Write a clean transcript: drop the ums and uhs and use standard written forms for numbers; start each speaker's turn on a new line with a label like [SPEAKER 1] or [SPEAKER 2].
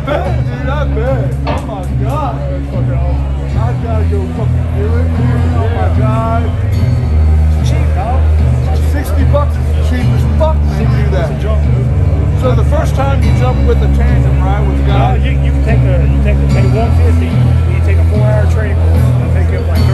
[SPEAKER 1] bet, dude. I bet. Oh my god.
[SPEAKER 2] That's fucking awesome.
[SPEAKER 1] I gotta go fucking do it, dude. Oh my god.
[SPEAKER 2] It's cheap, dog.
[SPEAKER 1] $60 is cheap as fuck, man, to do
[SPEAKER 2] It's a
[SPEAKER 1] that.
[SPEAKER 2] jump, dude.
[SPEAKER 1] So the first time you jump with a tandem, right, with the guy?
[SPEAKER 2] You can take the 150, and you take a 4-hour training course, and it'll take you up like